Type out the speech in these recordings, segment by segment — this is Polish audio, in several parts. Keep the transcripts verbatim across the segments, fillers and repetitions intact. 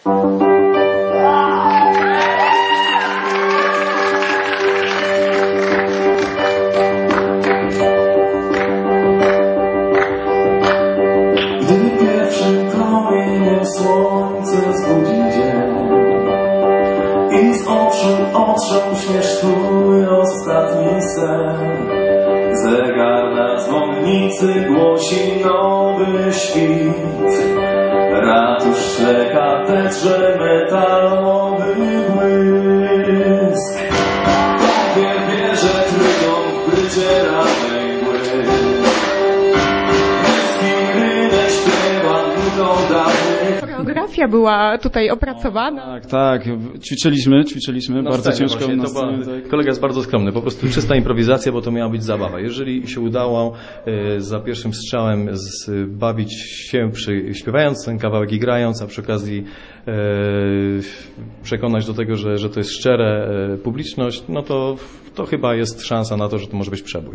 Gdy pierwszy promieniem słońce wzbudzi dzień i z oczu oczom śmiesz twój ostatni sen, zegar na dzwonnicy głosi nowy świt. Ratusz szle katedrze metalowy błysk. Wie, wie, że trygon w brydzie radnej mgły. Rynek śpiewa nudą dawnych. Choreografia była tutaj opracowana. Tak, tak. Ćwiczyliśmy, ćwiczyliśmy. Na bardzo scenie ciężko właśnie, na to była, scenie, tak. Kolega jest bardzo skromny, po prostu czysta improwizacja, bo to miała być zabawa. Jeżeli się udało e, za pierwszym strzałem zbawić się przy, śpiewając ten kawałek i grając, a przy okazji e, przekonać do tego, że, że to jest szczere e, publiczność, no to, to chyba jest szansa na to, że to może być przebój.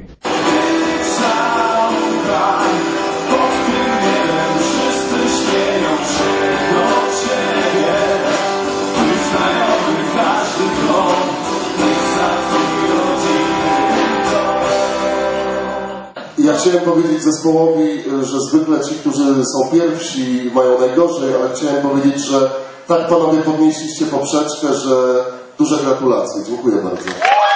Ja chciałem powiedzieć zespołowi, że zwykle ci, którzy są pierwsi, mają najgorzej, ale chciałem powiedzieć, że tak panowie podnieśliście poprzeczkę, że duże gratulacje. Dziękuję bardzo.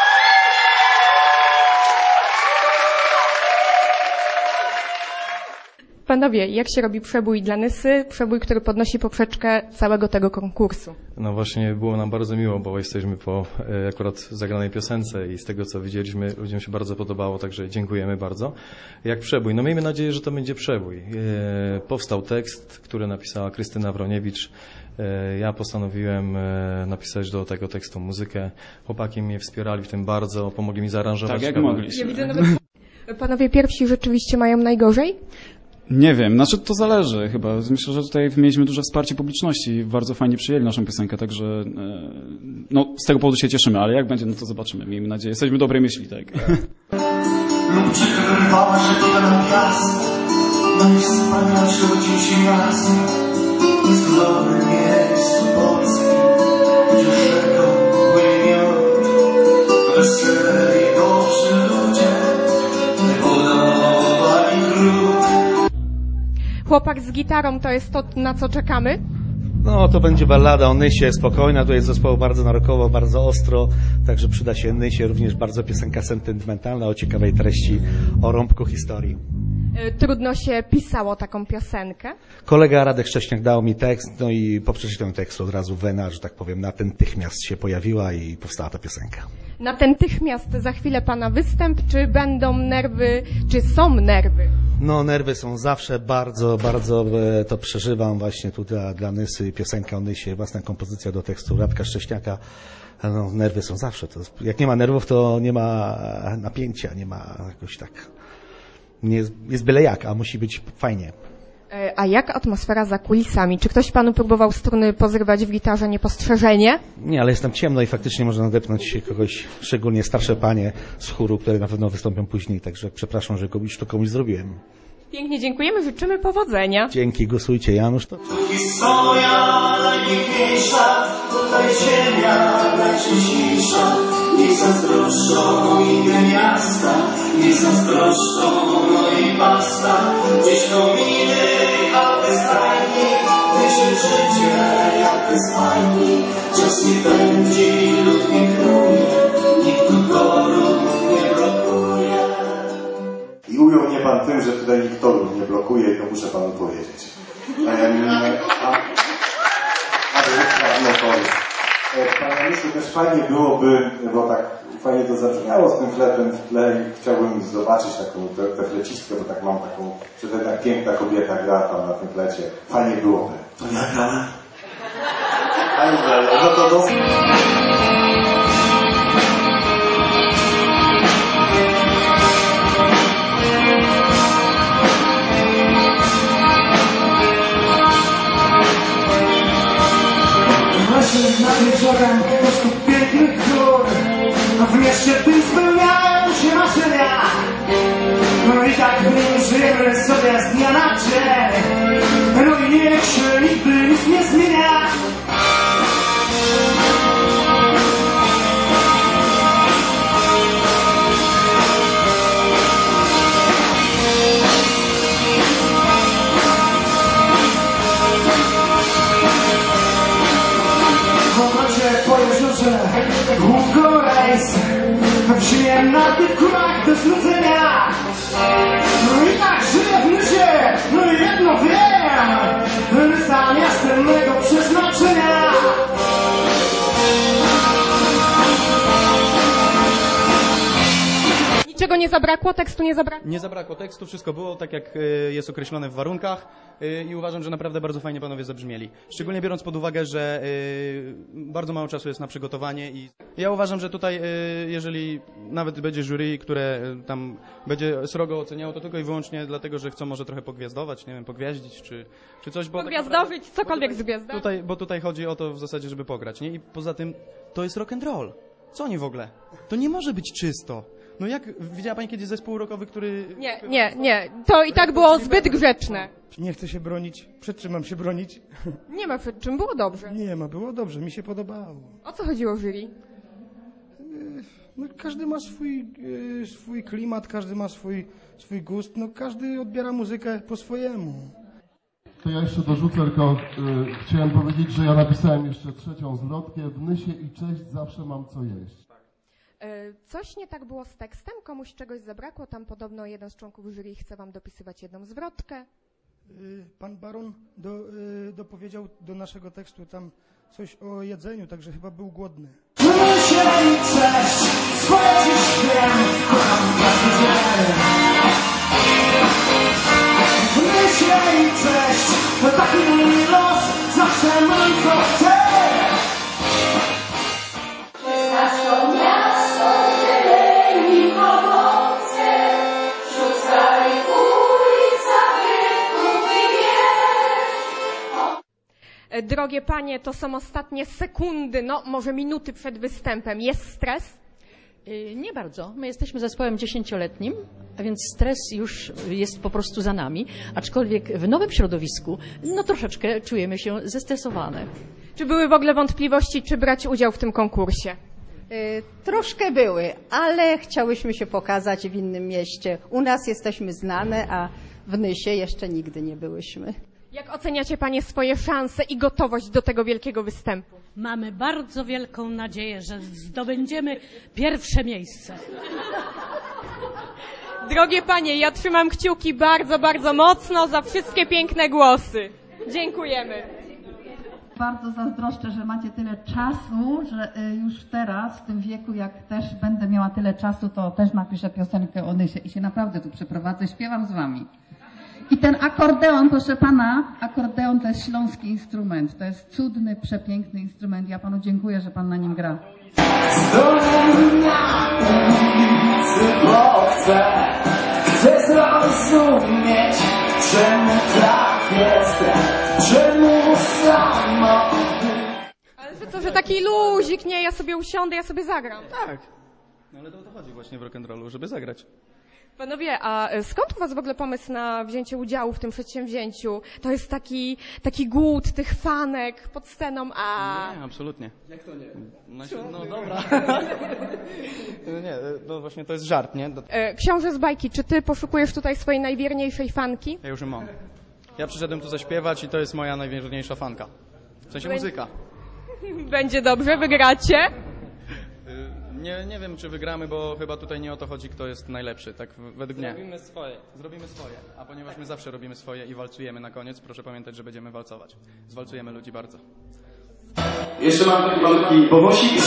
Panowie, jak się robi przebój dla Nysy? Przebój, który podnosi poprzeczkę całego tego konkursu. No właśnie było nam bardzo miło, bo jesteśmy po e, akurat zagranej piosence i z tego, co widzieliśmy, ludziom się bardzo podobało, także dziękujemy bardzo. Jak przebój? No miejmy nadzieję, że to będzie przebój. E, powstał tekst, który napisała Krystyna Wroniewicz. E, ja postanowiłem e, napisać do tego tekstu muzykę. Chłopaki mnie wspierali w tym bardzo, pomogli mi zaaranżować. Tak jak mogliśmy. Ja widzę nawet... Panowie pierwsi rzeczywiście mają najgorzej? Nie wiem, znaczy to zależy chyba. Myślę, że tutaj mieliśmy duże wsparcie publiczności, bardzo fajnie przyjęli naszą piosenkę, także e, no, z tego powodu się cieszymy, ale jak będzie, no to zobaczymy. Miejmy nadzieję, jesteśmy dobrej myśli, tak. Lub przykrywała się tyle piast, no i wspanialszy urodził się miast. Jest cudowne miejscu polskie, gdzie rzeką płynie miód. Wesele i dobrzy ludzie, podoba i krót. Chłopak z gitarą to jest to, na co czekamy? No, to będzie ballada o Nysie, spokojna, tu jest zespołu bardzo narokowo, bardzo ostro, także przyda się Nysie, również bardzo piosenka sentymentalna o ciekawej treści, o rąbku historii. Trudno się pisało taką piosenkę? Kolega Radek Szcześniak dał mi tekst, no i po przeczytaniu tekstu od razu wena, że tak powiem, natychmiast się pojawiła i powstała ta piosenka. Natychmiast za chwilę pana występ, czy będą nerwy, czy są nerwy? No, nerwy są zawsze, bardzo, bardzo to przeżywam właśnie tu dla, dla Nysy, piosenka o Nysie, własna kompozycja do tekstu Radka Szcześniaka. No, nerwy są zawsze. To, jak nie ma nerwów, to nie ma napięcia, nie ma jakoś tak, nie jest, jest byle jak, a musi być fajnie. A jak atmosfera za kulisami? Czy ktoś panu próbował struny pozrywać w gitarze niepostrzeżenie? Nie, ale jest tam ciemno i faktycznie można nadepnąć kogoś, szczególnie starsze panie z chóru, które na pewno wystąpią później, także przepraszam, że komuś to komuś zrobiłem. Pięknie dziękujemy, życzymy powodzenia. Dzięki, głosujcie Janusz. To... Historia najpiękniejsza, tutaj ziemia najczęściejsza. Niech zazdroszczą inne miasta, niech zazdroszczą, no i basta. Gdzieś kominy, a bez stajni, wyjdzie życie, jak bez fajni. Czas nie pędzi, lud nie knuje, nikt tu torów nie blokuje. I ujął mnie pan tym, że tutaj nikt torów nie blokuje i to muszę panu powiedzieć. Ehm, a, a no to Panie Nysiu, też fajnie byłoby, bo tak fajnie to zabrzmiało z tym fletem w tle i chciałbym zobaczyć taką tę flecistkę, bo tak mam taką, że to tak piękna kobieta gra tam na tym flecie. Fajnie byłoby. To ja grałem. No to do... Właśnie nad jeziorem wśród pięknych gór, w mieście tym spełniają się marzenia. No i tak w nim żyjemy sobie z dnia na dzień. No i niech się nigdy nic nie zmienia. długo rejs, przyjemna w kulach do znudzenia. No i tak żyję w mysie, no i jedno wiem, rysa miastem mego przeznaczenia. Niczego nie zabrakło, tekstu nie zabrakło? Nie zabrakło tekstu, wszystko było tak, jak jest określone w warunkach i uważam, że naprawdę bardzo fajnie panowie zabrzmieli. Szczególnie biorąc pod uwagę, że bardzo mało czasu jest na przygotowanie i ja uważam, że tutaj, jeżeli nawet będzie jury, które tam będzie srogo oceniało, to tylko i wyłącznie dlatego, że chcą może trochę pogwiazdować, nie wiem, pogwiaździć czy, czy coś. Bo Pogwiazdowić, tak cokolwiek tutaj, z gwiazdą. Tutaj, bo tutaj chodzi o to w zasadzie, żeby pograć, nie? I poza tym to jest rock and roll. Co oni w ogóle? To nie może być czysto. No jak, widziała pani kiedyś zespół rockowy, który... Nie, nie, nie. To i tak było zbyt grzeczne. Nie chcę się bronić. Przed czym mam się bronić? Nie ma przed czym, było dobrze. Nie ma, było dobrze, mi się podobało. O co chodziło w jury? No, każdy ma swój, e, swój klimat, każdy ma swój, swój gust, no każdy odbiera muzykę po swojemu. To ja jeszcze dorzucę, tylko y, chciałem powiedzieć, że ja napisałem jeszcze trzecią zwrotkę. W Nysie i cześć zawsze mam co jeść. Coś nie tak było z tekstem, komuś czegoś zabrakło, tam podobno jeden z członków jury chce wam dopisywać jedną zwrotkę. Pan baron do, y, dopowiedział do naszego tekstu tam coś o jedzeniu, także chyba był głodny. Nysie i cześć, swoje dziś wiem, kocham każdy dzień. Nysie i cześć, to taki mój los, zawsze mam co chcę. Znasz to miasto, zieleni owoce, wśród starych ulic, zabytków i wież. Drogie panie, to są ostatnie sekundy, no może minuty przed występem. Jest stres? Nie bardzo. My jesteśmy zespołem dziesięcioletnim, a więc stres już jest po prostu za nami, aczkolwiek w nowym środowisku no troszeczkę czujemy się zestresowane. Czy były w ogóle wątpliwości, czy brać udział w tym konkursie? Y, troszkę były, ale chciałyśmy się pokazać w innym mieście. U nas jesteśmy znane, a w Nysie jeszcze nigdy nie byłyśmy. Jak oceniacie panie swoje szanse i gotowość do tego wielkiego występu? Mamy bardzo wielką nadzieję, że zdobędziemy pierwsze miejsce. Drogie panie, ja trzymam kciuki bardzo, bardzo mocno za wszystkie piękne głosy. Dziękujemy. Bardzo zazdroszczę, że macie tyle czasu, że już teraz, w tym wieku, jak też będę miała tyle czasu, to też napiszę piosenkę o Nysie i się naprawdę tu przeprowadzę, śpiewam z wami. I ten akordeon, proszę pana, akordeon to jest śląski instrument. To jest cudny, przepiękny instrument. Ja panu dziękuję, że pan na nim gra. Stoję na ulicy, bo chcę, chcę zrozumieć, czemu tak jestem, czemu samotny. Ale że co, że taki luzik, nie, ja sobie usiądę, ja sobie zagram. Tak. No ale to o to chodzi właśnie w rock'n'rollu, żeby zagrać. Panowie, a skąd u was w ogóle pomysł na wzięcie udziału w tym przedsięwzięciu? To jest taki, taki głód tych fanek pod sceną, a... Nie, absolutnie. Jak to nie? No, no dobra. Nie, no właśnie to jest żart, nie? Książę z bajki, czy ty poszukujesz tutaj swojej najwierniejszej fanki? Ja już ją mam. Ja przyszedłem tu zaśpiewać i to jest moja najwierniejsza fanka. W sensie muzyka. Będzie dobrze, wygracie? Nie, nie wiem, czy wygramy, bo chyba tutaj nie o to chodzi, kto jest najlepszy, tak według mnie. Zrobimy swoje. Zrobimy swoje, a ponieważ my zawsze robimy swoje i walcujemy na koniec, proszę pamiętać, że będziemy walcować. Zwalcujemy ludzi bardzo. Jeszcze mam taki malutki powosik.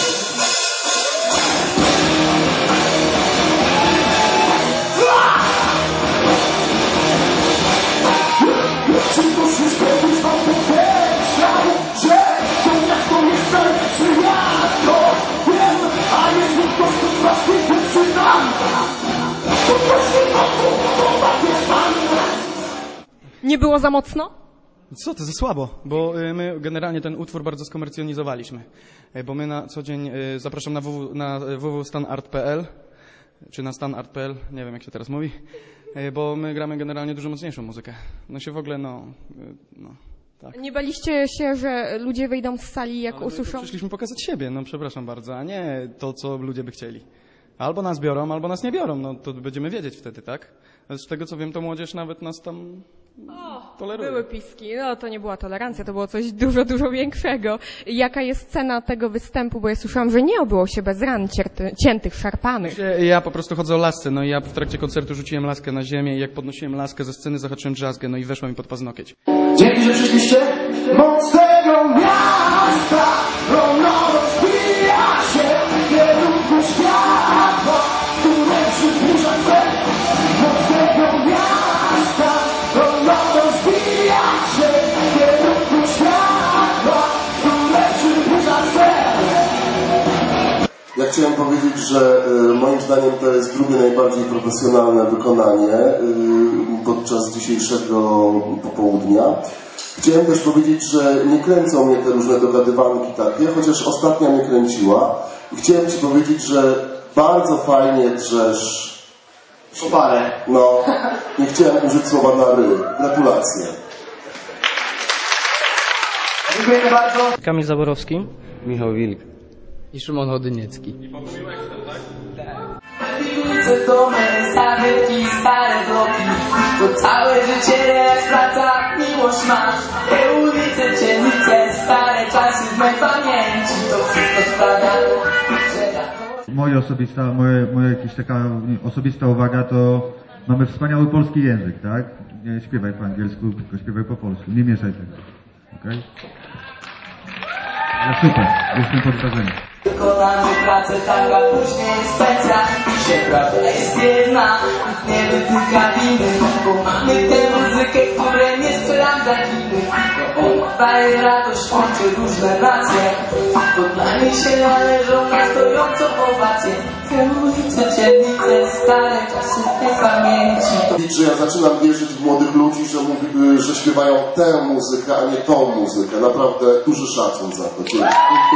Czy to wszystko już wam powiedział, że to miasto jest serce miasto? Wiem, a jest mi to zbyt strasznie wytrzymam. To właśnie to jest pan. Nie było za mocno? Co to za słabo, bo my generalnie ten utwór bardzo skomercjonizowaliśmy, bo my na co dzień, zapraszam na www na www stan art kropka p l czy na stan art kropka p l, nie wiem jak się teraz mówi, bo my gramy generalnie dużo mocniejszą muzykę. No się w ogóle, no, no tak. Nie baliście się, że ludzie wyjdą z sali, jak Ale usłyszą? Przyszliśmy pokazać siebie, no przepraszam bardzo, a nie to, co ludzie by chcieli. Albo nas biorą, albo nas nie biorą, no to będziemy wiedzieć wtedy, tak? Z tego co wiem, to młodzież nawet nas tam toleruję. Były piski, no to nie była tolerancja, to było coś dużo, dużo większego. Jaka jest cena tego występu, bo ja słyszałam, że nie obyło się bez ran cierty, ciętych, szarpanych. Ja po prostu chodzę o lasce, no i ja w trakcie koncertu rzuciłem laskę na ziemię i jak podnosiłem laskę ze sceny, zahaczyłem drzazgę, no i weszła mi pod paznokieć. Dzięki, że przyszliście. Moc tego miasta równo rozwija się w kierunku światła, które przybliża cel. Moc tego miasta równo rozwija się w kierunku światła, które przybliża cel. Ja chciałem powiedzieć, że y, moim zdaniem to jest drugie najbardziej profesjonalne wykonanie y, podczas dzisiejszego popołudnia. Chciałem też powiedzieć, że nie kręcą mnie te różne dogadywanki takie, chociaż ostatnia mnie kręciła. I chciałem Ci powiedzieć, że bardzo fajnie drzesz... Parę. No, nie chciałem użyć słowa na ry. Gratulacje. Dziękujemy bardzo. Kamil Zaborowski. Michał Wilk. I Szymon Chodyniecki. Ulice, domy, zabytki, stare bloki. To całe życie jest praca, miłość masz. Te ulice, dzielnice, stare czasy w mej pamięci. To wszystko sprawia, że... Moja osobista, moje, moja jakaś taka osobista uwaga to mamy wspaniały polski język, tak? Nie śpiewaj po angielsku, tylko śpiewaj po polsku. Nie mieszaj tego. Okej? Okay? Ale super, jestem pod wrażeniem. Wykonamy pracę tak, a później jest pensja. I się prawda jest jedna, nikt nie wytyka winy. Bo mamy tę muzykę, której nie strzelam za kiny. Bo ona daje radość, łączy różne nacje. Pod nami się należą na stojącą owację. Te ulice, dzielnice, stare czasy tej pamięci. Że ja zaczynam wierzyć w młodych ludzi, że, mówi, że śpiewają tę muzykę, a nie tą muzykę. Naprawdę duży szacun za to. Dziękuję.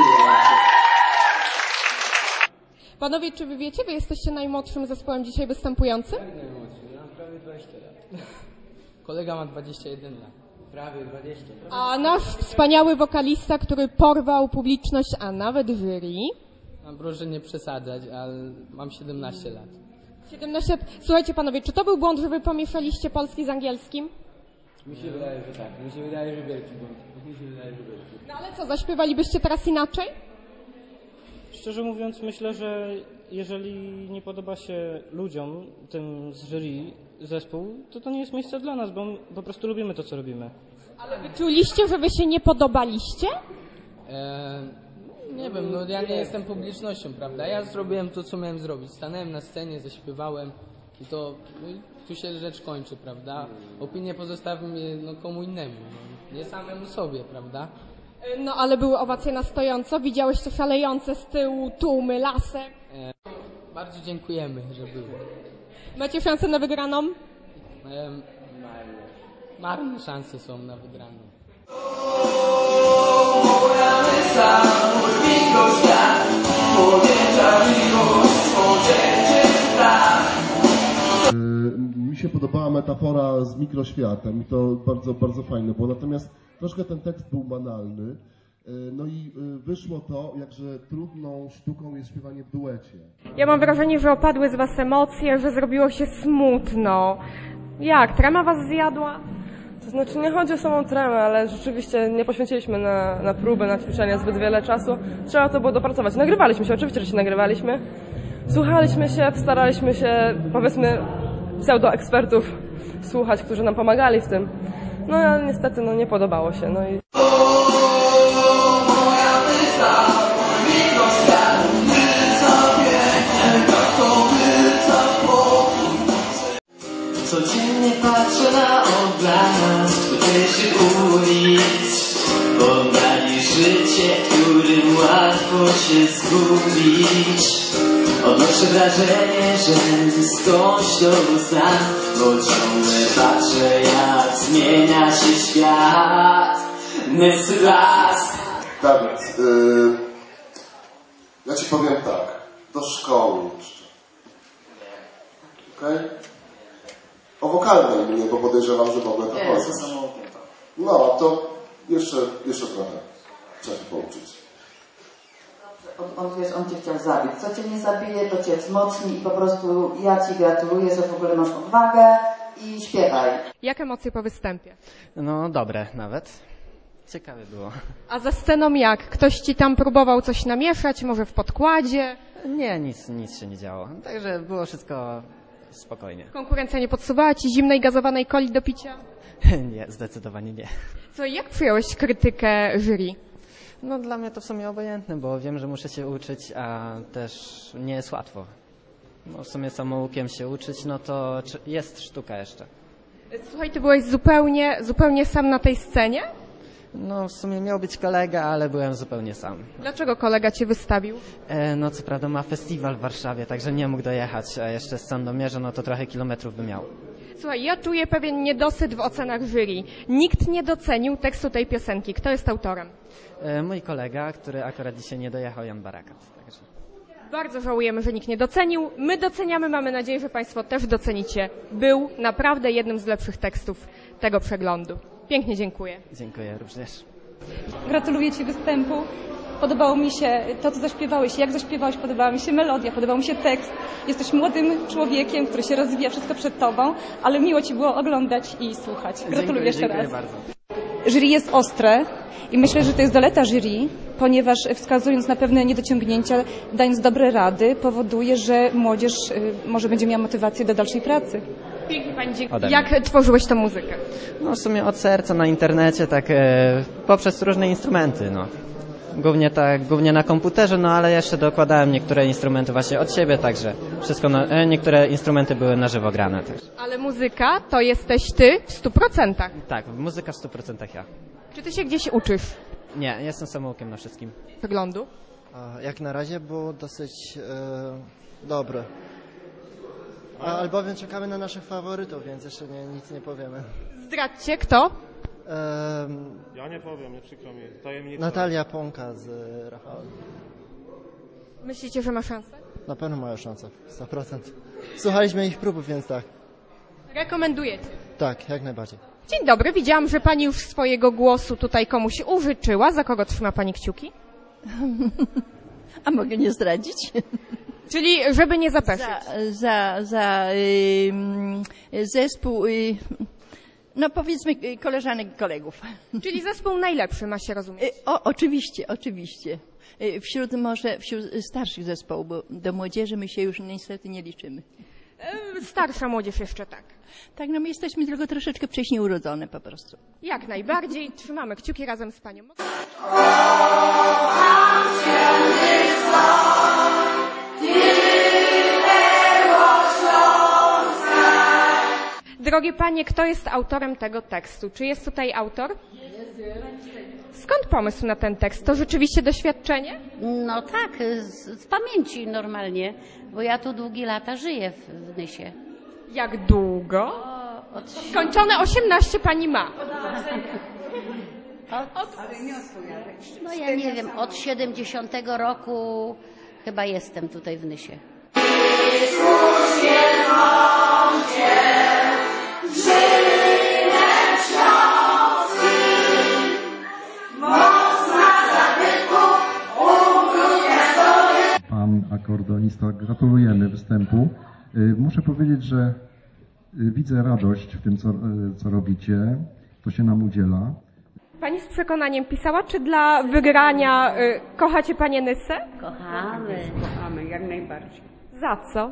Panowie, czy wy wiecie, wy jesteście najmłodszym zespołem dzisiaj występującym? Tak, najmłodszy. Ja mam prawie dwadzieścia lat. Kolega ma dwadzieścia jeden lat. Prawie dwadzieścia. A nasz wspaniały wokalista, który porwał publiczność, a nawet jury. Mam proszę nie przesadzać, ale mam siedemnaście lat. siedemnaście lat. Słuchajcie panowie, czy to był błąd, że wy pomieszaliście polski z angielskim? Mi się wydaje, że tak. Mi się wydaje, że wielki błąd. Mi się wydaje, że wielki. No ale co, zaśpiewalibyście teraz inaczej? Szczerze mówiąc, myślę, że jeżeli nie podoba się ludziom, tym z jury, zespół, to to nie jest miejsce dla nas, bo po prostu lubimy to, co robimy. Ale wy czuliście, że wy się nie podobaliście? Eee, nie wiem, no ja nie jestem publicznością, prawda? Ja zrobiłem to, co miałem zrobić. Stanąłem na scenie, zaśpiewałem i to no i tu się rzecz kończy, prawda? Opinię pozostawmy no, komu innemu, no, nie samemu sobie, prawda? No ale były owacje na stojąco, widziałeś to szalejące z tyłu tłumy, lasek. Eee, bardzo dziękujemy, że było. Macie szansę na wygraną? Eee, marne szanse są na wygraną. Moja mysa, mój bingo świat, młodzieńcza miłość, młodzieńczy strach. Mi się podobała metafora z mikroświatem i to bardzo, bardzo fajne było. Natomiast troszkę ten tekst był banalny. No i wyszło to, jakże trudną sztuką jest śpiewanie w duecie. Ja mam wrażenie, że opadły z was emocje, że zrobiło się smutno. Jak? Trema was zjadła? To znaczy nie chodzi o samą tremę, ale rzeczywiście nie poświęciliśmy na, na próbę, na ćwiczenia zbyt wiele czasu. Trzeba to było dopracować. Nagrywaliśmy się, oczywiście, że się nagrywaliśmy. Słuchaliśmy się, staraliśmy się, powiedzmy, pseudoekspertów słuchać, którzy nam pomagali w tym. No ale niestety no, nie podobało się. No i... Codziennie patrzę na oblast tutejszych ulic. Oddali życie, którym łatwo się zgubić. Odnoszę wrażenie, że skądś to znam, bo ciągle patrzę, jak zmienia się świat. Nesy las. Dawid, yy, ja ci powiem tak, do szkoły jeszcze. Okej? Okay? O wokalnej mnie, bo podejrzewam, że w ogóle to poznasz. No, to jeszcze, jeszcze trochę trzeba się pouczyć. On, on, wiesz, on cię chciał zabić. Co cię nie zabije, to cię wzmocni i po prostu ja ci gratuluję, że w ogóle masz odwagę i śpiewaj. Jak emocje po występie? No dobre nawet. Ciekawe było. A za sceną jak? Ktoś ci tam próbował coś namieszać, może w podkładzie? Nie, nic, nic się nie działo. Także było wszystko spokojnie. Konkurencja nie podsuwała ci zimnej gazowanej coli do picia? Nie, zdecydowanie nie. Co, jak przyjąłeś krytykę jury? No dla mnie to w sumie obojętne, bo wiem, że muszę się uczyć, a też nie jest łatwo. No, w sumie samoukiem się uczyć, no to jest sztuka jeszcze. Słuchaj, ty byłeś zupełnie, zupełnie sam na tej scenie? No w sumie miał być kolega, ale byłem zupełnie sam. Dlaczego kolega cię wystawił? E, no co prawda ma festiwal w Warszawie, także nie mógł dojechać, a jeszcze z Sandomierza, no to trochę kilometrów by miał. Słuchaj, ja czuję pewien niedosyt w ocenach jury. Nikt nie docenił tekstu tej piosenki. Kto jest autorem? E, mój kolega, który akurat dzisiaj nie dojechał, Jan Barakat. Także... Bardzo żałujemy, że nikt nie docenił. My doceniamy, mamy nadzieję, że państwo też docenicie. Był naprawdę jednym z lepszych tekstów tego przeglądu. Pięknie dziękuję. Dziękuję również. Gratuluję ci występu. Podobało mi się to, co zaśpiewałeś, jak zaśpiewałeś, podobała mi się melodia, podobał mi się tekst. Jesteś młodym człowiekiem, który się rozwija, wszystko przed tobą, ale miło ci było oglądać i słuchać. Gratuluję dziękuję, jeszcze dziękuję raz. bardzo. Jury jest ostre i myślę, że to jest zaleta jury, ponieważ wskazując na pewne niedociągnięcia, dając dobre rady, powoduje, że młodzież może będzie miała motywację do dalszej pracy. Pięknie pani dziękuję. Jak tworzyłeś tę muzykę? No w sumie od serca na internecie, tak e, poprzez różne instrumenty, no. Głównie tak, głównie na komputerze, no ale jeszcze dokładałem niektóre instrumenty właśnie od siebie, także wszystko, na, e, niektóre instrumenty były na żywo grane też. Ale muzyka to jesteś ty w stu procentach. Tak, muzyka w stu procentach ja. Czy ty się gdzieś uczysz? Nie, jestem samoukiem na wszystkim. Wyglądu? A, jak na razie było dosyć e, dobre. A, albowiem czekamy na naszych faworytów, więc jeszcze nie, nic nie powiemy. Zdradźcie, kto? Um, ja nie powiem, nie przykro mi. Tajemnica. Natalia Pąka z Rafałem. Myślicie, że ma szansę? Na pewno mają szansę, sto procent. Słuchaliśmy ich prób, więc tak. Rekomendujecie? Tak, jak najbardziej. Dzień dobry, widziałam, że pani już swojego głosu tutaj komuś użyczyła. Za kogo trzyma pani kciuki? A mogę nie zdradzić? Czyli żeby nie zapeszyć. Za, za, za y, zespół, y, no powiedzmy koleżanek i kolegów. Czyli zespół najlepszy ma się rozumieć. O, oczywiście, oczywiście. Wśród może, wśród starszych zespołów, bo do młodzieży my się już niestety nie liczymy. Starsza młodzież jeszcze tak. Tak, no my jesteśmy tylko troszeczkę wcześniej urodzone po prostu. Jak najbardziej. Trzymamy kciuki razem z panią. Drogie panie, kto jest autorem tego tekstu? Czy jest tutaj autor? Skąd pomysł na ten tekst? To rzeczywiście doświadczenie? No tak, z, z pamięci normalnie, bo ja tu długie lata żyję w, w Nysie. Jak długo? O, od... Skończone osiemnaście pani ma. Od... No ja nie wiem, od siedemdziesiątego roku chyba jestem tutaj w Nysie. Pan akordonista, gratulujemy występu. Muszę powiedzieć, że widzę radość w tym, co, co robicie. To się nam udziela. Pani z przekonaniem pisała, czy dla wygrania y, kochacie panię Nysę? Kochamy. Kochamy, jak najbardziej. Za co?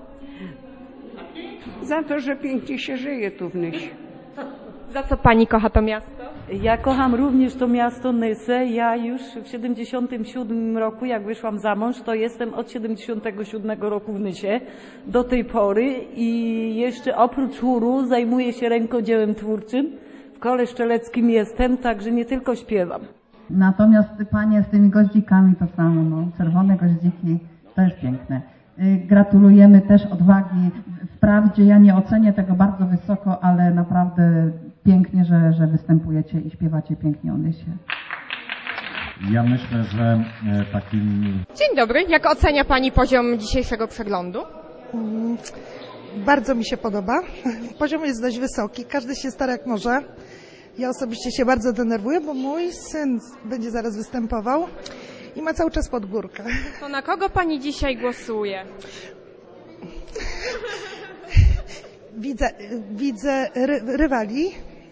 Za to, że pięknie się żyje tu w Nysie. Za co pani kocha to miasto? Ja kocham również to miasto Nysę. Ja już w siedemdziesiątym siódmym roku, jak wyszłam za mąż, to jestem od siedemdziesiątego siódmego roku w Nysie do tej pory i jeszcze oprócz chóru zajmuję się rękodziełem twórczym. W kole szczeleckim jestem, także nie tylko śpiewam. Natomiast panie z tymi goździkami to samo, no, czerwone goździki, też piękne. Gratulujemy też odwagi. Wprawdzie ja nie ocenię tego bardzo wysoko, ale naprawdę pięknie, że, że występujecie i śpiewacie pięknie o Nysie. Ja myślę, że takim... Dzień dobry. Jak ocenia pani poziom dzisiejszego przeglądu? Mm, bardzo mi się podoba. Poziom jest dość wysoki. Każdy się stara jak może. Ja osobiście się bardzo denerwuję, bo mój syn będzie zaraz występował i ma cały czas pod górkę. To na kogo pani dzisiaj głosuje? widzę, widzę ry, rywali.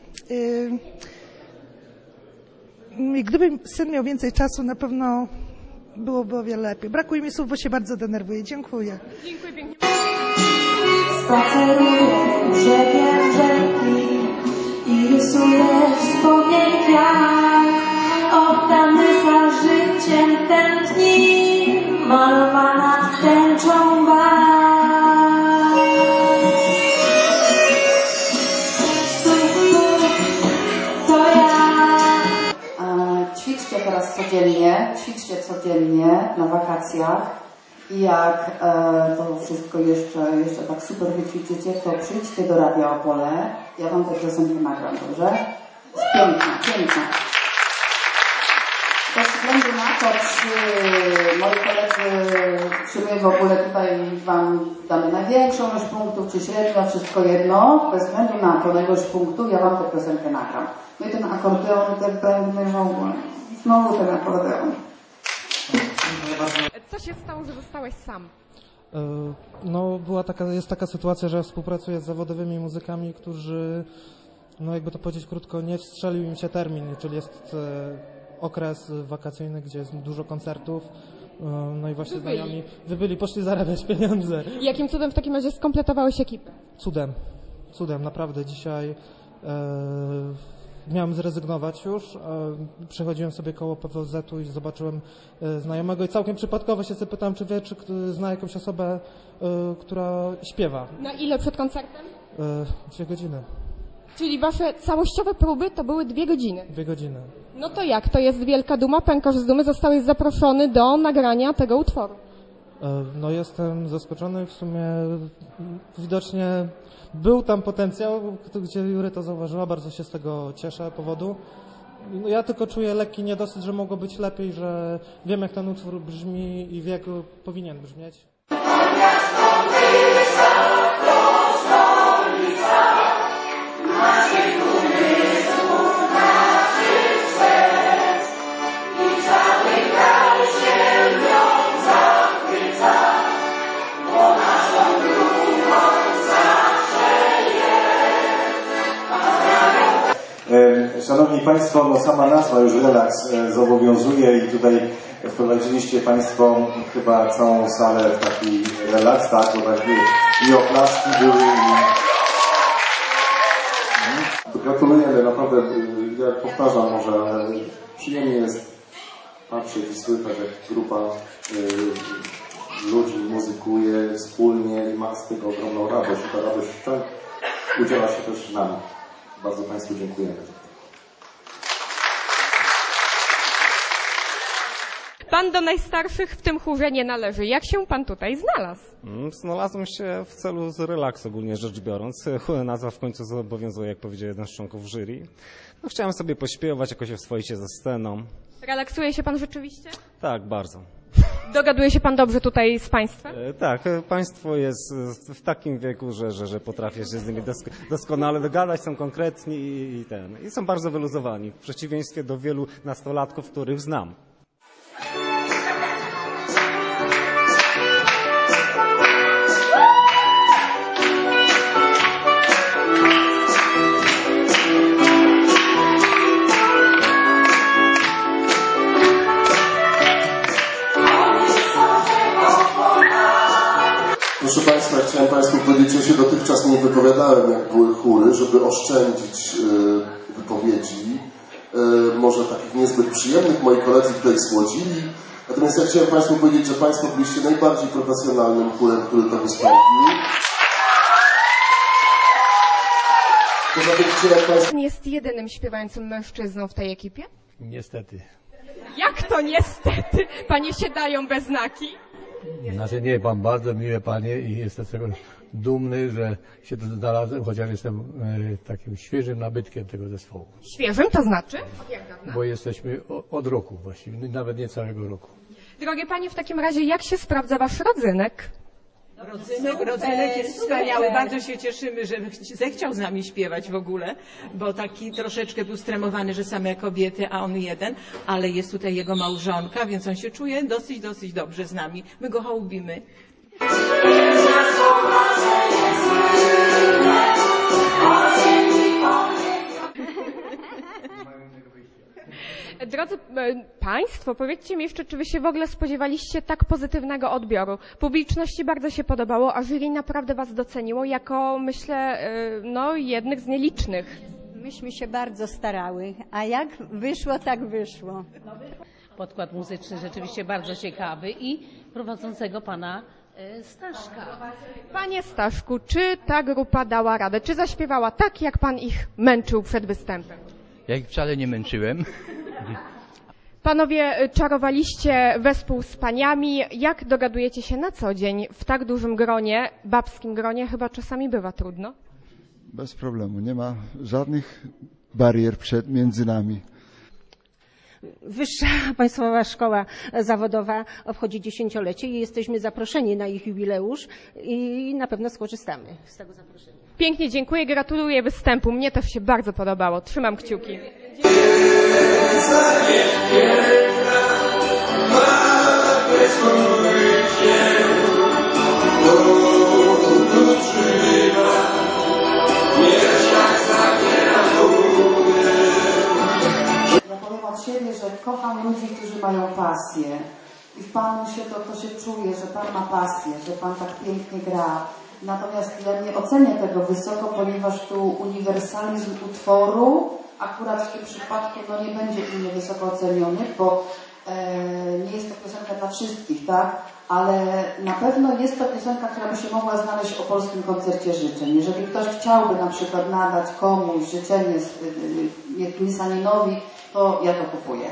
Gdyby syn miał więcej czasu, na pewno byłoby o wiele lepiej. Brakuje mi słów, bo się bardzo denerwuję. Dziękuję. Dziękuję pięknie. Spaceruję brzegiem rzeki i rysuję wspomnienia. Oddany za życiem tętni, malowana tęczą barw. To ja. Ćwiczcie teraz codziennie, ćwiczcie codziennie na wakacjach. I jak e, to wszystko jeszcze, jeszcze tak super wyćwiczycie, to przyjdźcie do Radia Opole. Ja wam te piosenki nagram, dobrze? Jest piękna, piękna. Bez względu na to, czy moi koledzy, czy my w ogóle tutaj wam damy największą ilość punktów, czy średnio, wszystko jedno. Bez względu na to, na ilość punktów, ja wam tę piosenkę nagram. No i ten akordeon, te bębny w ogóle. Znowu ten akordeon. Co się stało, że zostałeś sam? No, była taka, jest taka sytuacja, że współpracuję z zawodowymi muzykami, którzy, no jakby to powiedzieć krótko, nie wstrzelił im się termin, czyli jest okres wakacyjny, gdzie jest dużo koncertów, no i właśnie Wybyli. znajomi wybyli, poszli zarabiać pieniądze. Jakim cudem w takim razie skompletowałeś ekipę? Cudem, cudem, naprawdę dzisiaj e, miałem zrezygnować już, e, przechodziłem sobie koło P W Z-u i zobaczyłem e, znajomego i całkiem przypadkowo się zapytałem, czy wie, czy zna jakąś osobę, e, która śpiewa. Na ile przed koncertem? E, dwie godziny. Czyli wasze całościowe próby to były dwie godziny? Dwie godziny. No to jak? To jest wielka duma, pękasz z dumy, zostałeś zaproszony do nagrania tego utworu. E, no jestem zaskoczony, w sumie widocznie był tam potencjał, gdzie Jury to zauważyła, bardzo się z tego cieszę powodu. No ja tylko czuję lekki niedosyt, że mogło być lepiej, że wiem jak ten utwór brzmi i w jak powinien brzmieć. Szanowni Państwo, no sama nazwa już relaks zobowiązuje i tutaj wprowadziliście Państwo chyba całą salę w taki relaks, tak? Bo tak i oklaski były i... Gratulujemy, naprawdę, jak powtarzam może, ale przyjemnie jest patrzeć i słychać, jak grupa y, ludzi muzykuje wspólnie i ma z tego ogromną radość. I ta radość tak udziela się też nam. Bardzo Państwu dziękujemy. Pan do najstarszych w tym chórze nie należy. Jak się pan tutaj znalazł? Znalazłem się w celu z relaksu, ogólnie rzecz biorąc. Nazwa w końcu zobowiązuje, jak powiedział jeden z członków jury. No, chciałem sobie pośpiewać, jakoś oswoić się ze sceną. Relaksuje się pan rzeczywiście? Tak, bardzo. Dogaduje się pan dobrze tutaj z państwem? E, tak, państwo jest w takim wieku, że, że, że potrafię się z nimi dosk doskonale dogadać, są konkretni i, i, ten, i są bardzo wyluzowani, w przeciwieństwie do wielu nastolatków, których znam. Proszę Państwa, chciałem Państwu powiedzieć, ja się dotychczas nie wypowiadałem, jak były chóry, żeby oszczędzić y, wypowiedzi, y, może takich niezbyt przyjemnych. Moi koledzy tutaj słodzili. Natomiast ja chciałem Państwu powiedzieć, że Państwo byliście najbardziej profesjonalnym chórem, który to wystąpił. Poza tym chciałem Państwu... Pan jest jedynym śpiewającym mężczyzną w tej ekipie? Niestety. Jak to niestety? Panie się dają we znaki? Znaczy nie, pan bardzo miłe panie i jestem z tego dumny, że się tu znalazłem, chociaż jestem e, takim świeżym nabytkiem tego zespołu. Świeżym to znaczy? Od jak dawna? Bo jesteśmy o, od roku właściwie, nawet nie całego roku. Drogie panie, w takim razie jak się sprawdza wasz rodzynek? Rodzynek, rodzynek jest wspaniały. Bardzo się cieszymy, że zechciał z nami śpiewać w ogóle, bo taki troszeczkę był stremowany, że same kobiety, a on jeden, ale jest tutaj jego małżonka, więc on się czuje dosyć, dosyć dobrze z nami. My go hołubimy. Drodzy e, Państwo, powiedzcie mi jeszcze, czy Wy się w ogóle spodziewaliście tak pozytywnego odbioru? Publiczności bardzo się podobało, a jury naprawdę Was doceniło jako, myślę, e, no, jednych z nielicznych. Myśmy się bardzo starały, a jak wyszło, tak wyszło. Podkład muzyczny rzeczywiście bardzo ciekawy i prowadzącego pana Staszka. Panie Staszku, czy ta grupa dała radę? Czy zaśpiewała tak, jak Pan ich męczył przed występem? Ja ich wcale nie męczyłem. Panowie czarowaliście wespół z paniami. Jak dogadujecie się na co dzień w tak dużym gronie, babskim gronie? Chyba czasami bywa trudno. Bez problemu, nie ma żadnych barier przed między nami. Wyższa Państwowa Szkoła Zawodowa obchodzi dziesięciolecie i jesteśmy zaproszeni na ich jubileusz i na pewno skorzystamy z tego zaproszenia. Pięknie dziękuję, gratuluję występu. Mnie też się bardzo podobało. Trzymam kciuki. Ja powiem od siebie, że kocham ludzi, którzy mają pasję. I w Panu się to, to się czuje, że Pan ma pasję, że Pan tak pięknie gra. Natomiast ja nie ocenię tego wysoko, ponieważ tu uniwersalizm utworu akurat w tym przypadku no, nie będzie u mnie wysoko oceniony, bo e, nie jest to piosenka dla wszystkich, tak? Ale na pewno jest to piosenka, która by się mogła znaleźć o polskim koncercie życzeń. Jeżeli ktoś chciałby na przykład nadać komuś życzenie Nisaninowi, to ja to kupuję.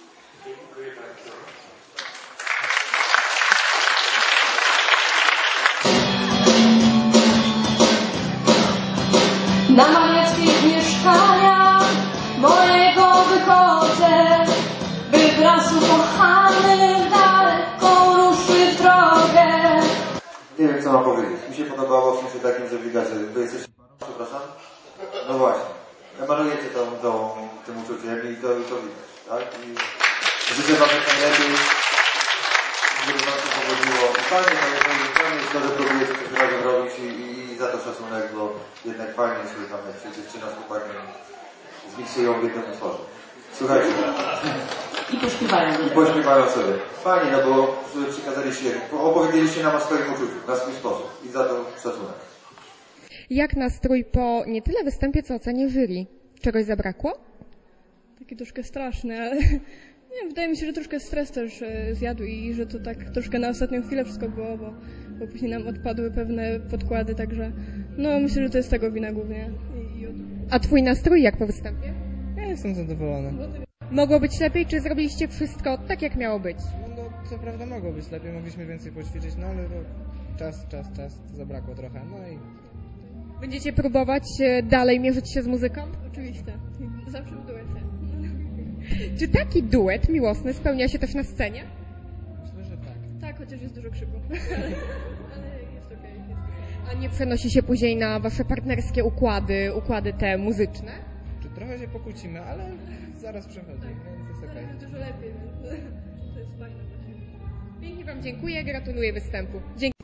Na Mariackiej z mieszkania mojego wychodzę, by wraz ukochany daleko ruszył w drogę. Nie wiem, co mam powiedzieć. Mi się podobało w sensie takim, że widać, że wy jesteście... Przepraszam? No właśnie. Emanujecie tą, tą, tym uczuciem i to, i to widać, tak? I życzę wam jak najlepiej, żeby wam się powodziło. I fajnie, to jest to, że próbujecie coś razem robić i, i za to szacunek, bo jednak fajnie jest, że tam jak się dziewczyna z chłopakiem zmiksują w jednym utworze. Słuchajcie. I pośpiewają. I pośpiewają sobie. Fajnie, no bo przekazaliście, opowiedzieliście nam o swoim uczuciu, na swój sposób. I za to szacunek. Jak nastrój po nie tyle występie, co ocenie jury? Czegoś zabrakło? Takie troszkę straszne, ale nie, wydaje mi się, że troszkę stres też e, zjadł i że to tak troszkę na ostatnią chwilę wszystko było, bo, bo później nam odpadły pewne podkłady, także no myślę, że to jest tego wina głównie. I, i od... A twój nastrój jak po występie? Ja jestem zadowolony. Mogło być lepiej, czy zrobiliście wszystko tak, jak miało być? No, no co prawda mogło być lepiej, mogliśmy więcej poćwiczyć, no ale to czas, czas, czas, zabrakło trochę, no i... Będziecie próbować dalej mierzyć się z muzyką? Oczywiście, zawsze w duecie. Czy taki duet miłosny spełnia się też na scenie? Myślę, że tak. Tak, chociaż jest dużo krzyku, ale, ale jest okej. Okay, A nie przenosi się później na wasze partnerskie układy, układy te muzyczne? Czy trochę się pokłócimy, ale zaraz przechodzi, tak, więc jest okej. Okay. Dużo lepiej, więc to jest fajne właśnie. Pięknie wam dziękuję, gratuluję występu. Dzięki.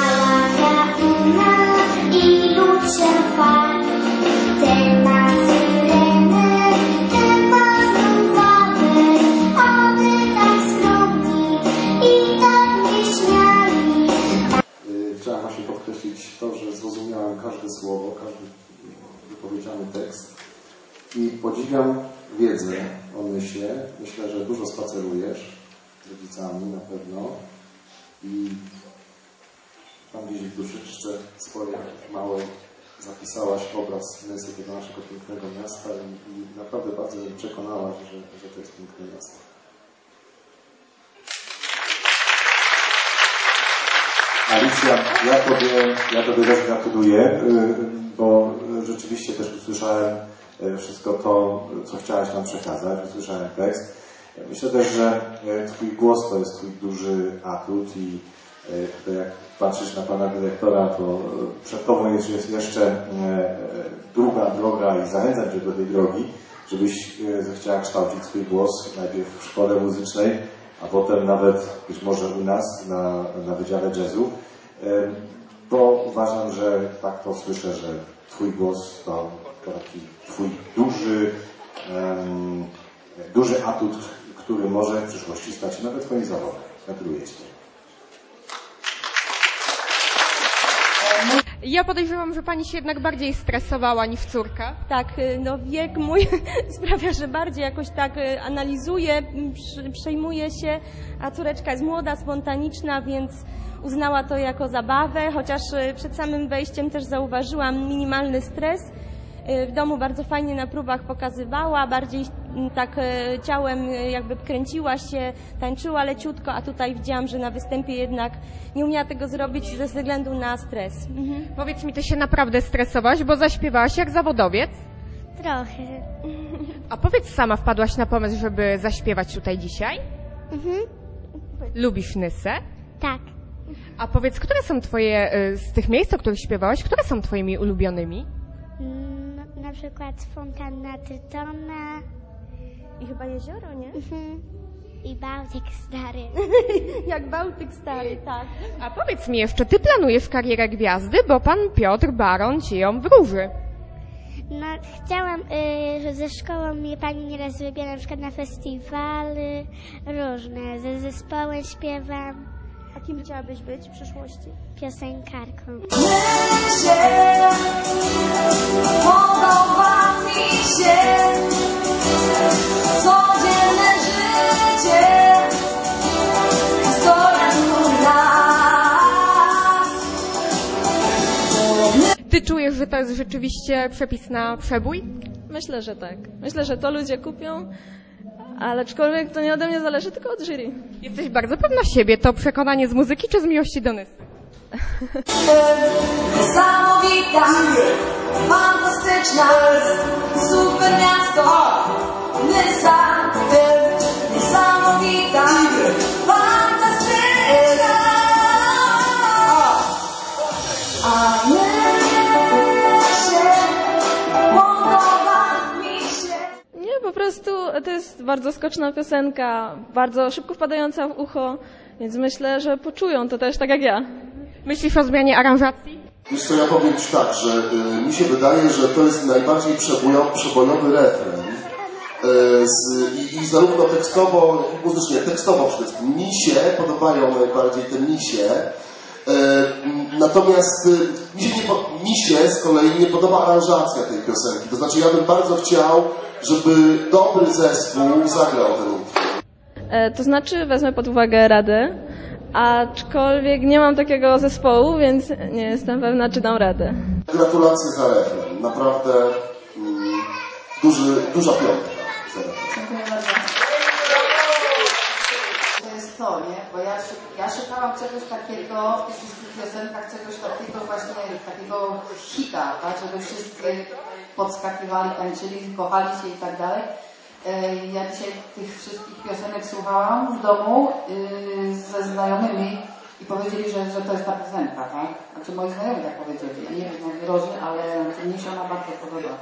I lud się chwali, ten ma syrenę, ten ma zrówamy, a my tak skromni i tak nieśmiali. Chciałem właśnie podkreślić to, że zrozumiałem każde słowo, każdy wypowiedziany tekst i podziwiam wiedzę o Nysie. Myślę, że dużo spacerujesz z rodzicami na pewno i tam gdzieś w duszyczce swojej małej zapisałaś obraz Nysy, tego naszego pięknego miasta i, i naprawdę bardzo mnie przekonałaś, że, że to jest piękne miasto. Alicja, ja Tobie, ja tobie też gratuluję, bo rzeczywiście też usłyszałem wszystko to, co chciałaś nam przekazać, usłyszałem tekst. Myślę też, że Twój głos to jest Twój duży atut i tutaj jak patrzysz na Pana dyrektora, to przed Tobą jest jeszcze długa droga i zachęcam Cię do tej drogi, żebyś zechciała kształcić swój głos najpierw w szkole muzycznej, a potem nawet być może u nas na, na Wydziale Jazzu, bo uważam, że tak to słyszę, że Twój głos to, to taki Twój duży, um, duży atut, który może w przyszłości stać się nawet Twoim zawodem. Gratuluję Ci. Ja podejrzewam, że pani się jednak bardziej stresowała niż córka. Tak, no wiek mój sprawia, że bardziej jakoś tak analizuje, przejmuje się, a córeczka jest młoda, spontaniczna, więc uznała to jako zabawę, chociaż przed samym wejściem też zauważyłam minimalny stres. W domu bardzo fajnie na próbach pokazywała, bardziej tak ciałem jakby kręciła się, tańczyła leciutko, a tutaj widziałam, że na występie jednak nie umiała tego zrobić ze względu na stres. Mhm. Powiedz mi, ty się naprawdę stresowałaś, bo zaśpiewałaś jak zawodowiec? Trochę. A powiedz, sama wpadłaś na pomysł, żeby zaśpiewać tutaj dzisiaj? Mhm. Lubisz Nysę? Tak. A powiedz, które są twoje, z tych miejsc, o których śpiewałaś, które są twoimi ulubionymi? No, na przykład fontanna Tytona. I chyba jezioro, nie? Mhm. I Bałtyk Stary. Jak Bałtyk Stary, tak. A powiedz mi jeszcze, ty planujesz karierę gwiazdy, bo pan Piotr Baron ci ją wróży. No, chciałam, y, ze szkołą mnie pani nieraz wybiera na przykład na festiwale różne. Ze zespołem śpiewam. A kim chciałabyś być w przyszłości? Piosenkarką. Podoba mi się codzienne życie, historia tu nas. Ty czujesz, że to jest rzeczywiście przepis na przebój? Myślę, że tak. Myślę, że to ludzie kupią, ale aczkolwiek to nie ode mnie zależy, tylko od jury. Jesteś bardzo pewna siebie. To przekonanie z muzyki czy z miłości do Nysy? Niesamowita, fantastyczna, super miasto, Nysa. Niesamowita, fantastyczna. A mnie się podoba mi się. Nie, po prostu to jest bardzo skoczna piosenka, bardzo szybko wpadająca w ucho, więc myślę, że poczują to też tak jak ja. Myślisz o zmianie aranżacji? Wiesz co, ja powiem Ci tak, że y, mi się wydaje, że to jest najbardziej przebojowy, przebojowy refren. Y, z, i, I zarówno tekstowo, jak i muzycznie, tekstowo przede wszystkim. Mi się podobają najbardziej te misie. Y, natomiast y, mi, się nie, mi się z kolei nie podoba aranżacja tej piosenki. To znaczy ja bym bardzo chciał, żeby dobry zespół zagrał ten utwór. E, to znaczy wezmę pod uwagę radę, aczkolwiek nie mam takiego zespołu, więc nie jestem pewna, czy dam radę. Gratulacje za refren. Naprawdę mm, duży, duża piątka. Dziękuję bardzo. To jest to, nie? Bo ja, ja szukałam czegoś takiego w tych wszystkich piosenkach, czegoś takiego właśnie, takiego hita, tak? Żeby wszyscy podskakiwali, tańczyli, kochali się i tak dalej. Ja dzisiaj tych wszystkich piosenek słuchałam w domu yy, ze znajomymi i powiedzieli, że, że to jest ta piosenka, tak? Znaczy moi znajomi tak powiedzieli, ja nie wiem jak wyrożę, ale mi się ona bardzo podoba.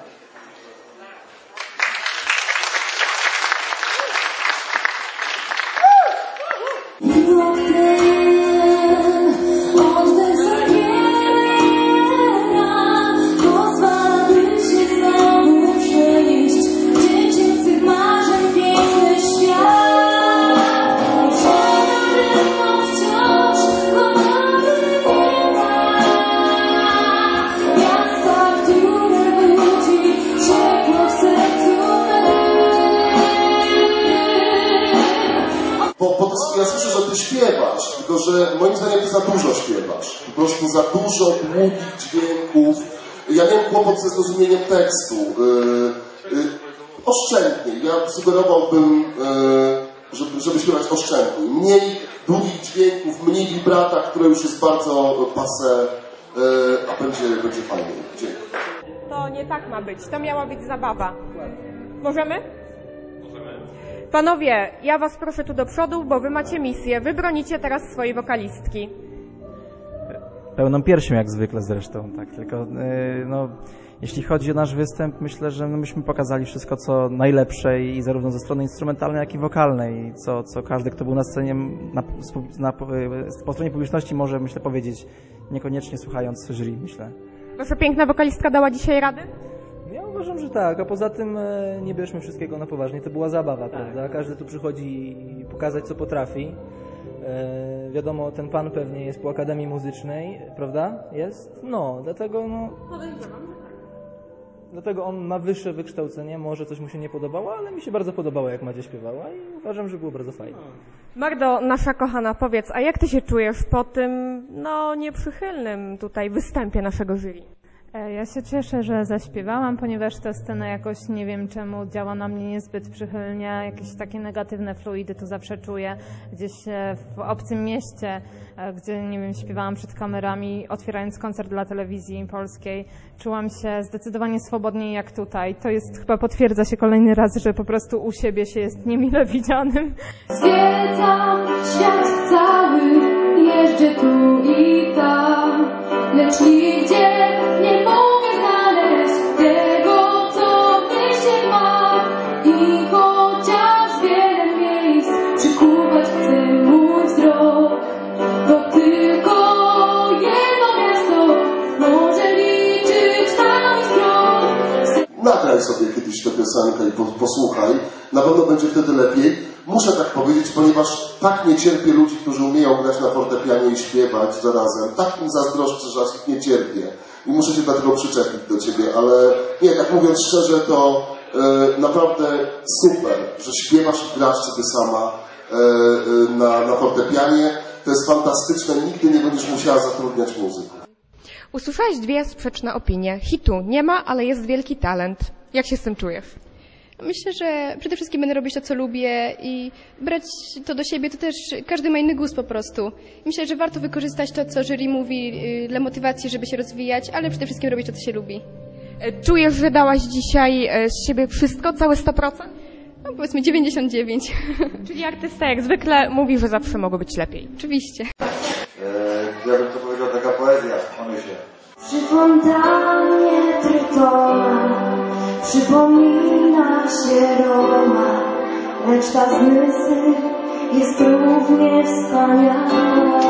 Bo, bo ja słyszę, że ty śpiewasz, tylko że moim zdaniem ty za dużo śpiewasz. Po prostu za dużo długich dźwięków. Ja miałem kłopot ze zrozumieniem tekstu. Yy, yy, oszczędnie. Ja sugerowałbym, yy, żeby, żeby śpiewać oszczędnie. Mniej długich dźwięków, mniej vibrata, które już jest bardzo passé, yy, a będzie, będzie fajnie. Dziękuję. To nie tak ma być. To miała być zabawa. Możemy? Panowie, ja was proszę tu do przodu, bo wy macie misję. Wy bronicie teraz swojej wokalistki. Pełną piersią jak zwykle zresztą, tak, tylko yy, no, jeśli chodzi o nasz występ, myślę, że no, myśmy pokazali wszystko, co najlepsze i zarówno ze strony instrumentalnej, jak i wokalnej, co, co każdy, kto był na scenie, na, na, po stronie publiczności może, myślę, powiedzieć, niekoniecznie słuchając jury, myślę. Wasza piękna wokalistka dała dzisiaj radę? Ja uważam, że tak, a poza tym e, nie bierzmy wszystkiego na poważnie, to była zabawa, tak. Prawda? Każdy tu przychodzi pokazać, co potrafi. E, wiadomo, ten pan pewnie jest po Akademii Muzycznej, prawda? Jest? No, dlatego no... Dlatego on ma wyższe wykształcenie, może coś mu się nie podobało, ale mi się bardzo podobało, jak Madzia śpiewała i uważam, że było bardzo fajnie. Magdo, nasza kochana, powiedz, a jak ty się czujesz po tym, no, nieprzychylnym tutaj występie naszego jury? Ja się cieszę, że zaśpiewałam, ponieważ ta scena jakoś, nie wiem czemu, działa na mnie niezbyt przychylnie. Jakieś takie negatywne fluidy tu zawsze czuję. Gdzieś w obcym mieście, gdzie, nie wiem, śpiewałam przed kamerami, otwierając koncert dla telewizji polskiej, czułam się zdecydowanie swobodniej jak tutaj. To jest, chyba potwierdza się kolejny raz, że po prostu u siebie się jest niemile widzianym. Zwiedzam świat cały, jeżdżę tu i tam, lecz nigdzie nie mogę znaleźć tego, co myślę ma. I chociaż wiele miejsc przykuwać chce mój wzrok, to tylko jedno miasto może liczyć na mój wzrok. Nagraj sobie kiedyś tę piosenkę i posłuchaj, na pewno będzie wtedy lepiej. Muszę tak powiedzieć, ponieważ tak nie cierpię ludzi, którzy umieją grać na fortepianie i śpiewać zarazem. Tak im zazdroszczę, że aż ich nie cierpię. I muszę się dlatego przyczepić do ciebie, ale nie, tak mówiąc szczerze, to e, naprawdę super, że śpiewasz i grasz sobie sama e, e, na, na fortepianie. To jest fantastyczne, nigdy nie będziesz musiała zatrudniać muzyków. Usłyszałaś dwie sprzeczne opinie. Hitu nie ma, ale jest wielki talent. Jak się z tym czujesz? Myślę, że przede wszystkim będę robić to, co lubię i brać to do siebie, to też każdy ma inny gust po prostu. Myślę, że warto wykorzystać to, co jury mówi dla motywacji, żeby się rozwijać, ale przede wszystkim robić to, co się lubi. Czujesz, że dałaś dzisiaj z siebie wszystko, całe sto procent? No, powiedzmy dziewięćdziesiąt dziewięć. Czyli artysta jak zwykle mówi, że zawsze mogło być lepiej. Oczywiście. Eee, ja bym to powiedział, taka poezja, Onysie. Przy fontannie Trytona przypomina się Roma, lecz ta z Nysy jest równie wspaniała.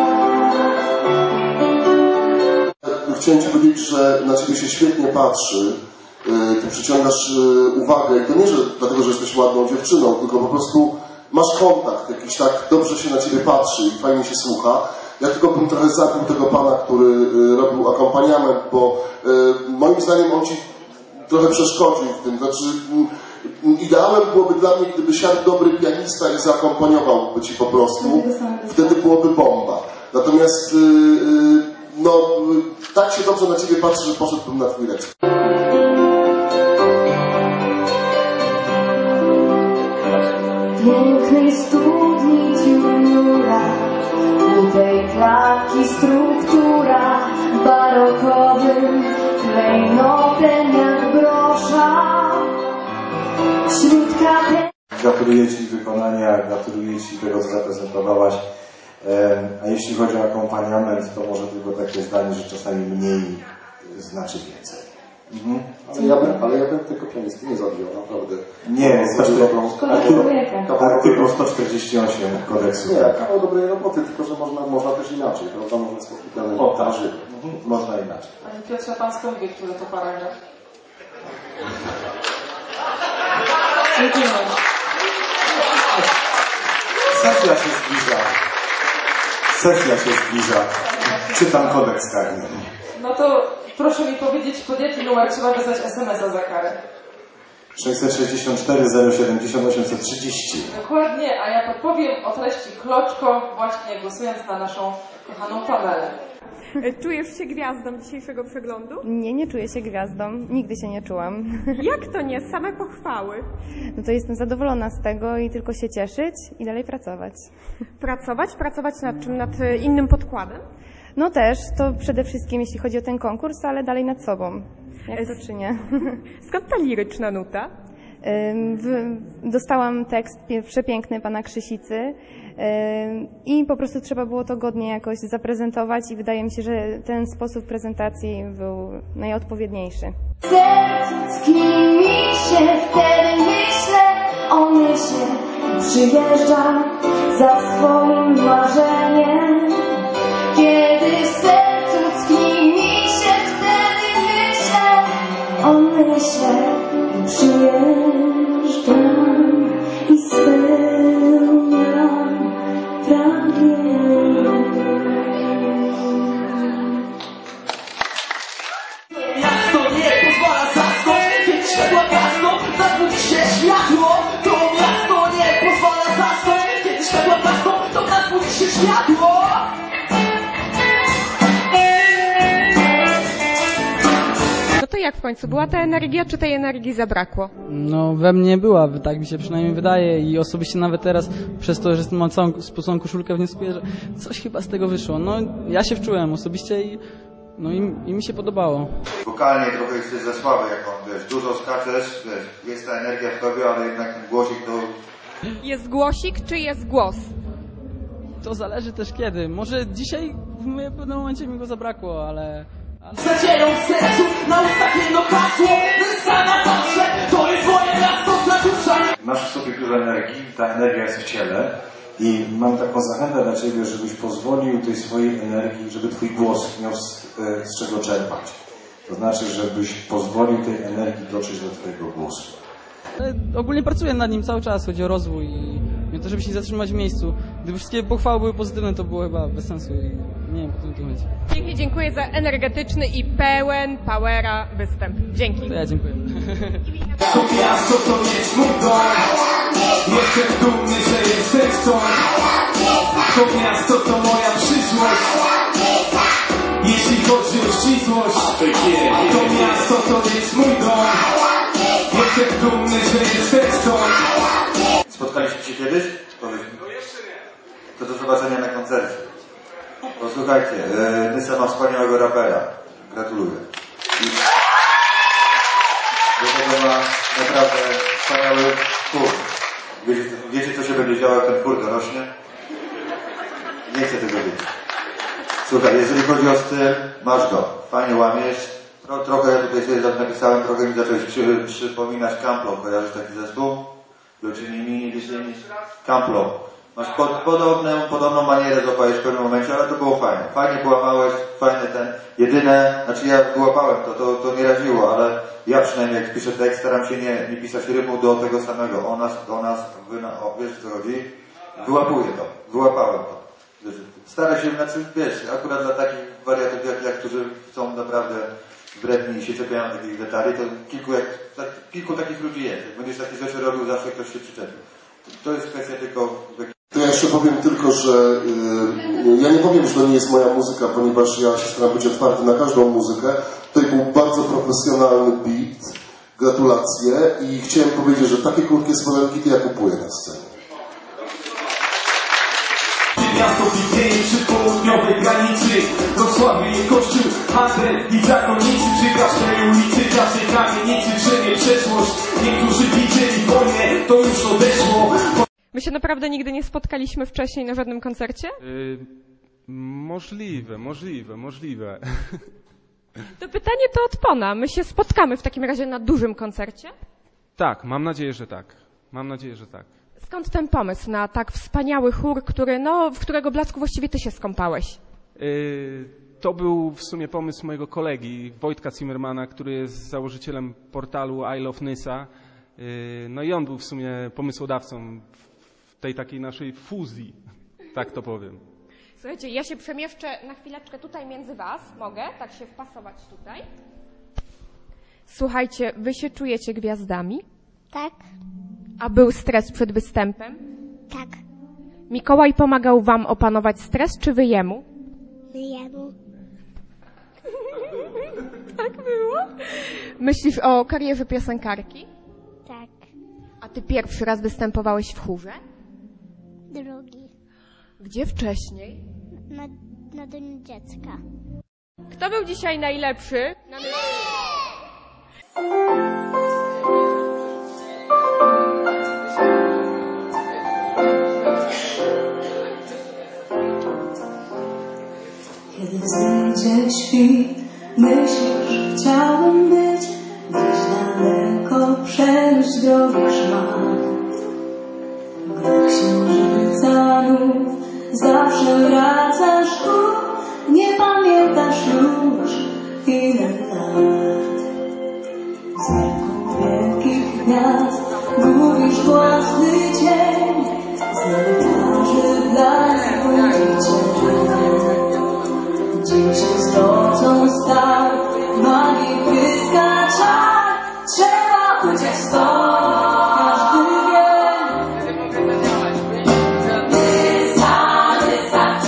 Chciałem ci powiedzieć, że na ciebie się świetnie patrzy, ty przyciągasz uwagę i to nie, że dlatego, że jesteś ładną dziewczyną, tylko po prostu masz kontakt jakiś, tak dobrze się na ciebie patrzy i fajnie się słucha. Ja tylko bym trochę zabił tego pana, który robił akompaniament, bo moim zdaniem on ci trochę przeszkodził w tym. Znaczy, ideałem byłoby dla mnie, gdyby siadł dobry pianista i zaakompaniowałby ci po prostu. Wtedy byłoby bomba. Natomiast no, tak się dobrze na ciebie patrzy, że poszedłbym na twój recept. Pięknej studni juniora, tej klatki struktura, barokowym klejnotem jak brosza. Wśród kapel... Gratuluję ci wykonania, gratuluję ci tego, co zaprezentowałaś. A jeśli chodzi o akompaniament, to może tylko takie zdanie, że czasami mniej znaczy więcej. Mhm. Ale, ja bym, ale ja bym tego pianisty nie zabił, naprawdę. Nie, artykuł, artykuł sto czterdzieści osiem kodeksu. Nie, kawał dobrej roboty, tylko że można, można też inaczej, prawda? Można spotkać o, tak, mhm. Można inaczej. Panie Piotrze, pan skąd wie, który to paragraf? Sesja się zbliża. Sesja się zbliża. Czytam kodeks karny. No to proszę mi powiedzieć, pod jaki numer trzeba wysłać es em es a za karę? sześćset sześćdziesiąt cztery zero siedemdziesiąt osiemset trzydzieści. Dokładnie, a ja podpowiem o treści Kloczko, właśnie głosując na naszą kochaną Pamelę. Czujesz się gwiazdą dzisiejszego przeglądu? Nie, nie czuję się gwiazdą. Nigdy się nie czułam. Jak to nie? Same pochwały. No to jestem zadowolona z tego i tylko się cieszyć i dalej pracować. Pracować? Pracować nad czym? Nad innym podkładem? No też, to przede wszystkim jeśli chodzi o ten konkurs, ale dalej nad sobą. Jak to czynię. Skąd ta liryczna nuta? Dostałam tekst przepiękny pana Krzysicy i po prostu trzeba było to godnie jakoś zaprezentować i wydaje mi się, że ten sposób prezentacji był najodpowiedniejszy. Serc tkwi mi się, wtedy myślę o mysie. Przyjeżdżam za swoim marzeniem. Kiedy w sercu tkwi mi się, wtedy światło. No to jak w końcu? Była ta energia, czy tej energii zabrakło? No we mnie była, tak mi się przynajmniej wydaje i osobiście nawet teraz przez to, że mam całą spłuconą koszulkę wnioskuję, że coś chyba z tego wyszło. No ja się wczułem osobiście i, no, i, i mi się podobało. Wokalnie trochę jesteś za słaby, jak on, wiesz, dużo skaczesz, wiesz, jest ta energia w tobie, ale jednak ten głosik to... Jest głosik, czy jest głos? To zależy też kiedy. Może dzisiaj w pewnym momencie mi go zabrakło, ale... Nadzieją w sercu, na ustach jedno hasło. Wysa na zawsze, to jest moje miasto dla dusza. Masz w sobie dużo energii, ta energia jest w ciele i mam taką zachętę dla ciebie, żebyś pozwolił tej swojej energii, żeby twój głos miał z, z czego czerpać. To znaczy, żebyś pozwolił tej energii dotrzeć do twojego głosu. Ogólnie pracuję nad nim cały czas, chodzi o rozwój i to, żeby się nie zatrzymać w miejscu. Gdyby wszystkie pochwały były pozytywne, to było chyba bez sensu i nie wiem, po tym tu chodzi. Pięknie dziękuję za energetyczny i pełen powera występ. Dzięki. To ja dziękuję. To miasto to jest mój dom. Jestem dumny, że jestem stąd. To miasto to moja przyszłość. Jeśli chodzi o ścisłość, to miasto to jest mój dom. Jestem dumny, że jestem stąd. Spotkaliśmy się kiedyś? Powiedz mi. To do zobaczenia na koncercie. Posłuchajcie, yy, Nysa ma wspaniałego rapera. Gratuluję. I do tego ma naprawdę wspaniały chór. Wiecie, wiecie, co się będzie działo, jak ten chór dorośnie? Nie chcę tego wiedzieć. Słuchaj, jeżeli chodzi o styl, masz go. Fajnie łamiesz. Tro, trochę ja tutaj sobie napisałem, trochę mi zacząłeś przy, przypominać Camplo. Kojarzysz taki zespół? Luczyni mini, liczyni. Camplo. Masz pod, podobną, podobną manierę złapałeś w pewnym momencie, ale to było fajne. Fajnie połamałeś, fajny ten. Jedyne, znaczy ja wyłapałem to, to, to nie raziło, ale ja przynajmniej jak piszę tekst, staram się nie, nie pisać rymu do tego samego. O nas, do nas, wy na, o, wiesz co chodzi? Wyłapuję to, wyłapałem to. Staraj się, znaczy wiesz, akurat dla takich wariatów jak ja, którzy są naprawdę wredni i się czepiają takich detali, to kilku, jak, tak, kilku takich ludzi jest. Jak będziesz takie rzeczy robił, zawsze ktoś się przyczepi. To, to jest kwestia tylko... To ja jeszcze powiem tylko, że yy, ja nie powiem, że to nie jest moja muzyka, ponieważ ja się staram być otwarty na każdą muzykę. Tutaj był bardzo profesjonalny beat, gratulacje i chciałem powiedzieć, że takie krótkie spodenki to ja kupuję na scenie. Miasto widnieje przy południowej granicy. Wrocławiu i kościół, handel i zakonnicy. Przy każdej ulicy, każdej kamienicy drzemie przeszłość. Niektórzy widzieli wojnę, to już odeszło. My się naprawdę nigdy nie spotkaliśmy wcześniej na żadnym koncercie? Yy, możliwe, możliwe, możliwe. To pytanie to od Pona. My się spotkamy w takim razie na dużym koncercie? Tak, mam nadzieję, że tak. Mam nadzieję, że tak. Skąd ten pomysł na tak wspaniały chór, który, no, w którego blasku właściwie ty się skąpałeś? Yy, to był w sumie pomysł mojego kolegi Wojtka Zimmermana, który jest założycielem portalu I Love Nysa. Yy, no i on był w sumie pomysłodawcą w tej takiej naszej fuzji, tak to powiem. Słuchajcie, ja się przemieszczę na chwileczkę tutaj między was. Mogę tak się wpasować tutaj? Słuchajcie, wy się czujecie gwiazdami? Tak. A był stres przed występem? Tak. Mikołaj pomagał wam opanować stres, czy wy jemu? Jemu. Tak było? Myślisz o karierze piosenkarki? Tak. A ty pierwszy raz występowałeś w chórze? Drugi. Gdzie wcześniej? Na, na Dniu Dziecka. Kto był dzisiaj najlepszy? Na... Kiedy wzejdzie świt, myślisz, chciałbym być gdzieś daleko, przejść drogi szmat. Gdy księżyca nów zawsze wracasz tu, nie pamiętasz już ile lat. Z wieku wielkich gwiazd gubisz własny cień, z twarzy dla ludzi cień. Dziś z nocą stał, magii pyska czar, trzeba uciec stąd, każdy wie. Nysa, Nysa,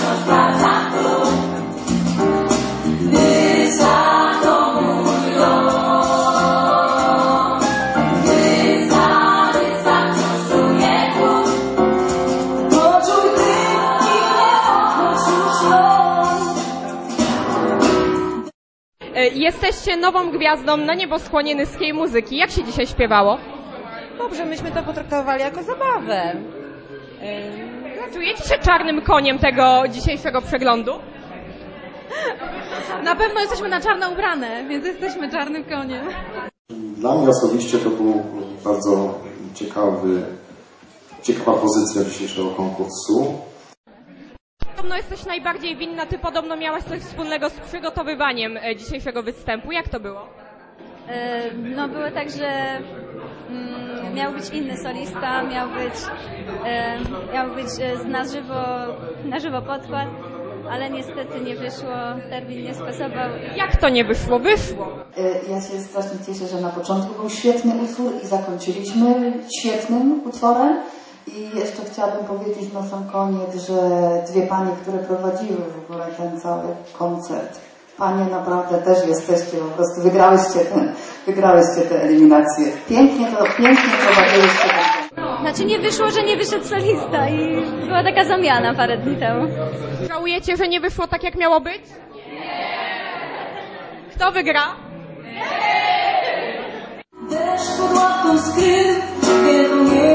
E, Jesteście nową gwiazdą na nieboskłonie nyskiej muzyki. Jak się dzisiaj śpiewało? Dobrze, myśmy to potraktowali jako zabawę. Czujecie się czarnym koniem tego dzisiejszego przeglądu? Na pewno jesteśmy na czarno ubrane, więc jesteśmy czarnym koniem. Dla mnie osobiście to był bardzo ciekawy, ciekawa pozycja dzisiejszego konkursu. Podobno jesteś najbardziej winna, ty podobno miałaś coś wspólnego z przygotowywaniem e, dzisiejszego występu. Jak to było? E, No było tak, że mm, miał być inny solista, miał być, e, miał być e, na żywo, na żywo podkład, ale niestety nie wyszło, termin nie spasował. Jak to nie wyszło? Wyszło! Ja się strasznie cieszę, że na początku był świetny utwór i zakończyliśmy świetnym utworem. I jeszcze chciałabym powiedzieć na sam koniec, że dwie panie, które prowadziły w ogóle ten cały koncert, panie naprawdę też jesteście, po prostu wygrałyście ten, wygrałyście te eliminacje. Pięknie to, pięknie prowadziłyście ten. Znaczy nie wyszło, że nie wyszedł solista i była taka zamiana parę dni temu. Żałujecie, że nie wyszło tak, jak miało być? Kto wygra? Deszcz pod ławką skrył, wielką